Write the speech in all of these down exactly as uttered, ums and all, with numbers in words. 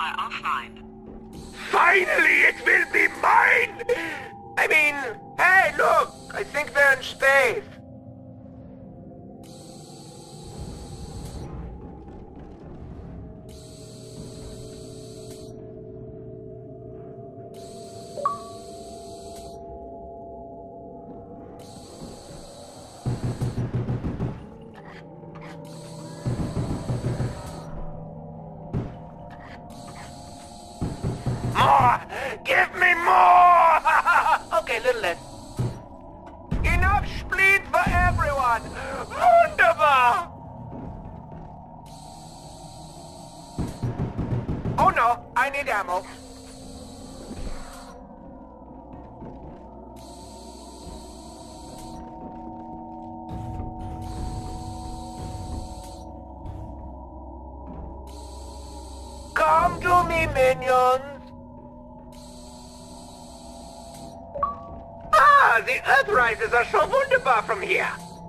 are offline. Finally, it will be mine! I mean, hey, look! I think they're in space. More! Give me more! Okay, little less. Enough spleen for everyone! Wunderbar! Oh no, I need ammo. Come to me, minions! Ah, the Earthrisers are so wunderbar from here!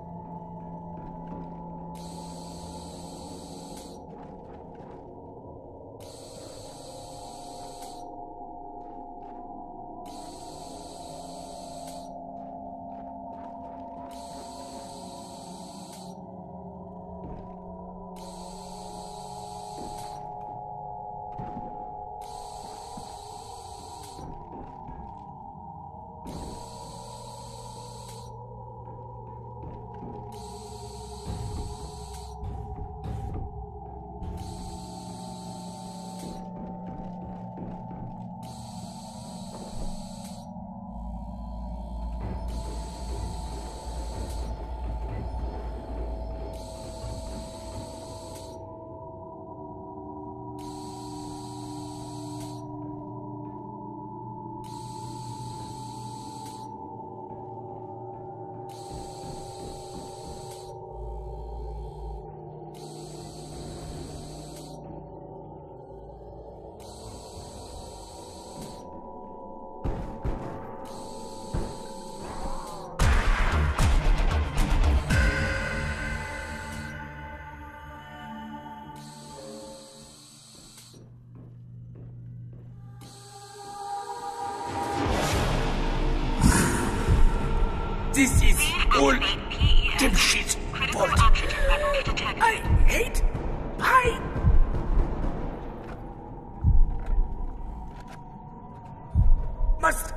This is all dipshit fault. I hate pie. Must